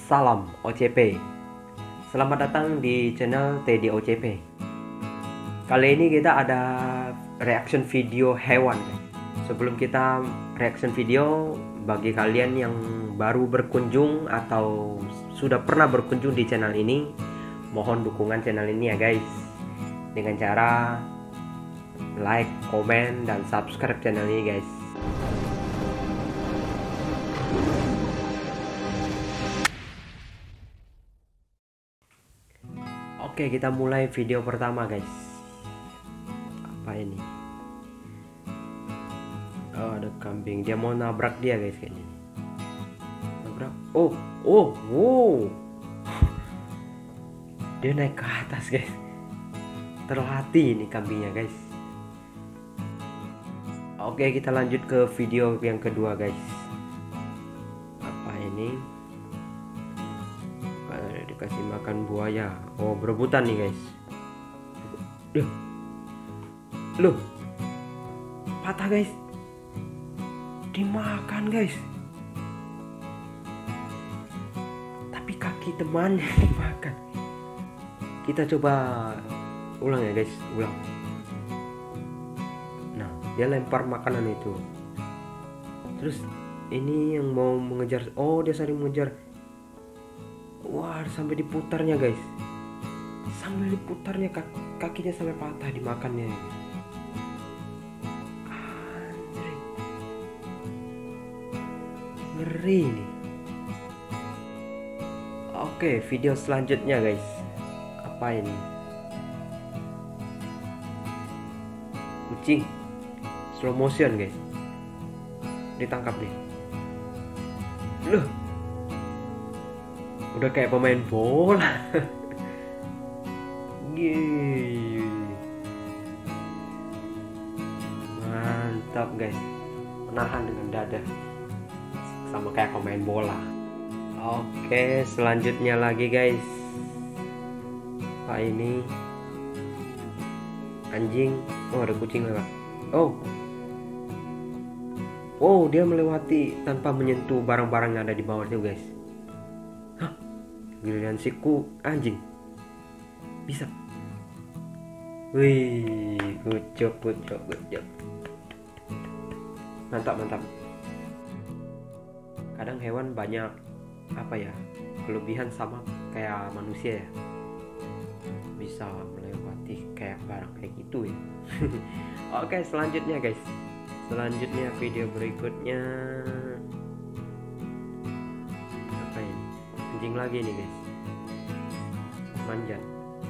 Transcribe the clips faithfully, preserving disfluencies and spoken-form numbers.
Salam O C P. Selamat datang di channel Teddy O C P. Kali ini kita ada reaction video hewan. Sebelum kita reaction video, bagi kalian yang baru berkunjung atau sudah pernah berkunjung di channel ini, mohon dukungan channel ini ya guys, dengan cara like, komen, dan subscribe channel ini guys. Oke, kita mulai video pertama guys. Apa ini? Oh, ada kambing. Dia mau nabrak dia guys kayaknya. Nabrak. Oh, oh, wow. Dia naik ke atas guys. Terlatih ini kambingnya guys. Oke, kita lanjut ke video yang kedua guys. Apa ini? Dikasih makan buaya. Oh, berebutan nih guys. Loh, loh, patah guys. Dimakan guys. Tapi kaki temannya dimakan. Kita coba ulang ya guys, ulang. Nah, dia lempar makanan itu. Terus ini yang mau mengejar. Oh, dia saling mengejar. Wah, sampai diputarnya guys. Sampai diputarnya kaki, kakinya sampai patah dimakannya. Anjir. Ngeri nih. Oke, video selanjutnya guys. Apa ini? Kucing slow motion guys. Ditangkap nih. Loh, udah kayak pemain bola. Gih. Mantap guys. Menahan dengan dada. Sama kayak pemain bola. Oke, selanjutnya lagi guys. Apa ini? Anjing. Oh, ada kucing lewat. Oh. Oh, dia melewati tanpa menyentuh barang-barang yang ada di bawah itu guys. Giliran siku anjing bisa. Wih, good job, good job, good job. Mantap, mantap. Kadang hewan banyak apa ya, kelebihan sama kayak manusia ya. Bisa melewati kayak barang kayak gitu ya. Oke, selanjutnya guys. Selanjutnya video berikutnya. Anjing lagi nih guys, manjat.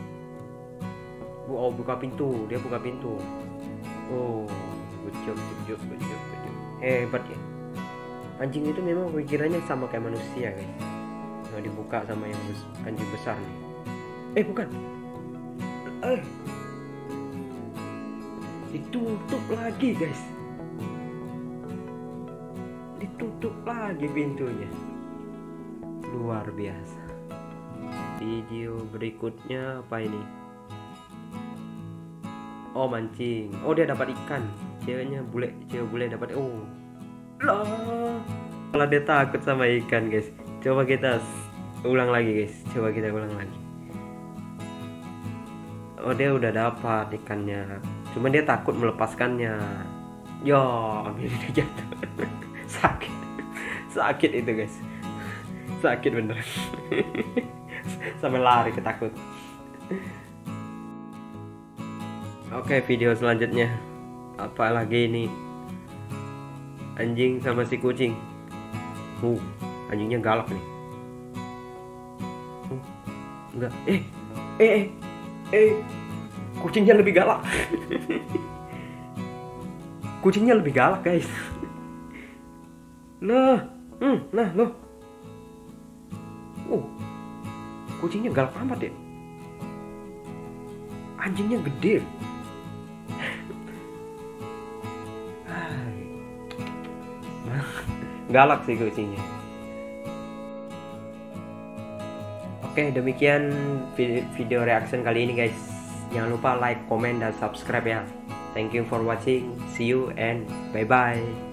Oh, buka pintu, dia buka pintu. Oh, good job, good job, good job, good job. Hebat ya. Anjing itu memang pikirannya sama kayak manusia guys. Nggak dibuka sama yang anjing besar nih. Eh bukan. Eh, ditutup lagi guys. Ditutup lagi pintunya. Luar biasa. Video berikutnya apa ini? Oh, mancing. Oh, dia dapat ikan. Ceweknya bule, cewek bule dapat. Oh lah, malah dia takut sama ikan guys. Coba kita ulang lagi guys. Coba kita ulang lagi. Oh, dia udah dapat ikannya. Cuma dia takut melepaskannya. Yo, ambil dia jatuh. Sakit. Sakit itu guys. Sakit bener. Sampai lari ketakut. Oke, video selanjutnya. Apa lagi ini? Anjing sama si kucing. Uh, anjingnya galak nih. Uh, enggak. Eh, eh, eh, eh. Kucingnya lebih galak. Kucingnya lebih galak guys. Nah, hmm, nah loh. Oh, kucingnya galak amat ya. Anjingnya gede. Galak sih kucingnya. Oke, demikian video reaction kali ini guys. Jangan lupa like, comment, dan subscribe ya. Thank you for watching. See you and bye bye.